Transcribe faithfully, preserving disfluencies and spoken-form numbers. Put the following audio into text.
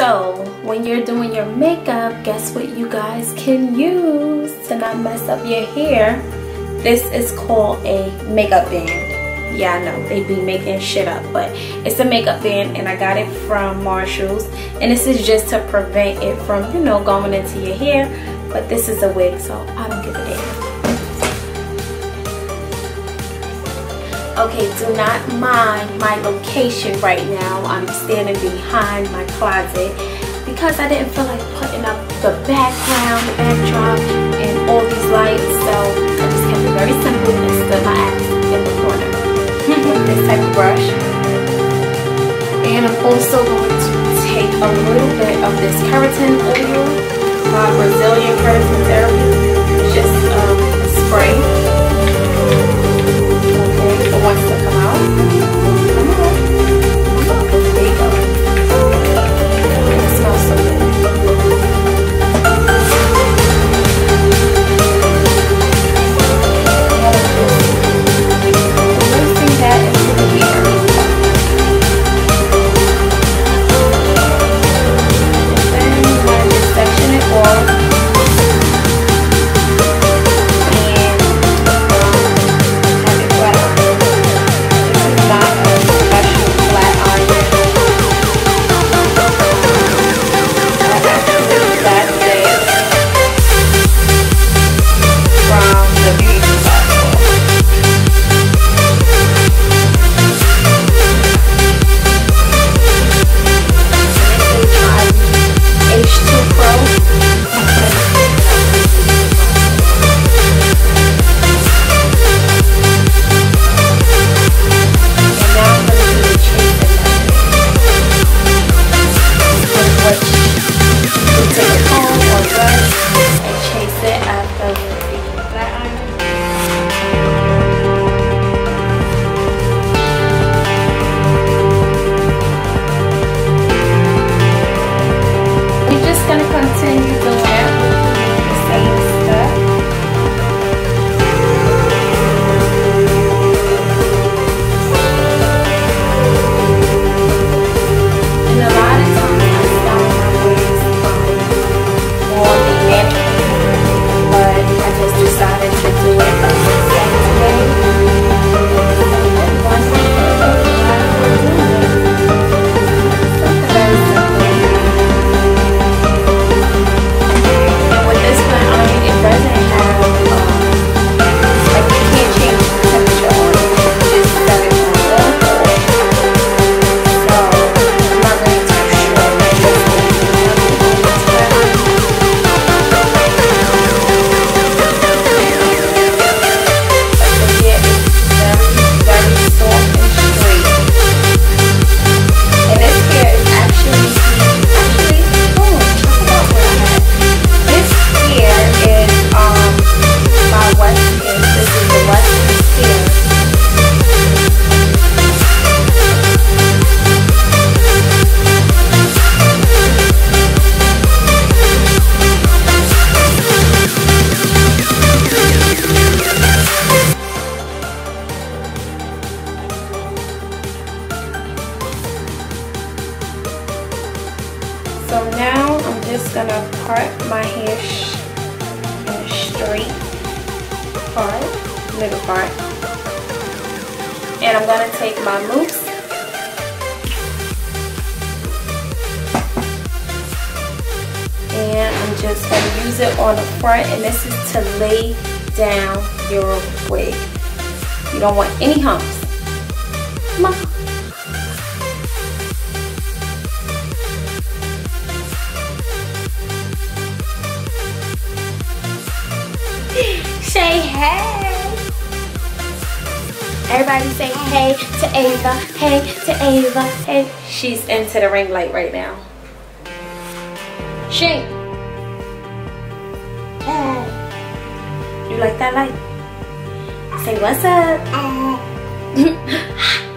So when you're doing your makeup, guess what you guys can use to not mess up your hair? This is called a makeup band. Yeah, I know they be making shit up, but it's a makeup band, and I got it from Marshall's, and this is just to prevent it from, you know, going into your hair. But this is a wig, so I don't give a damn. Okay, do not mind my location right now. I'm standing behind my closet because I didn't feel like putting up the background, the backdrop, and all these lights. So I just kept it very simple and stood my ass in the corner with this type of brush. And I'm also going to take a little bit of this keratin oil, uh, Brazilian keratin therapy. It's just um, a spray. Okay, it wants to come out. Come on. There you go. It smells so good. Releasing that into the hair. And then you want to just section it off. So now I'm just gonna part my hair sh in a straight part, middle part, and I'm gonna take my mousse and I'm just gonna use it on the front, and this is to lay down your wig. You don't want any humps. Come on. Say hey. Everybody say hey to Ava, hey to Ava, hey. She's into the ring light right now. Shane. Hey. You like that light? Say what's up.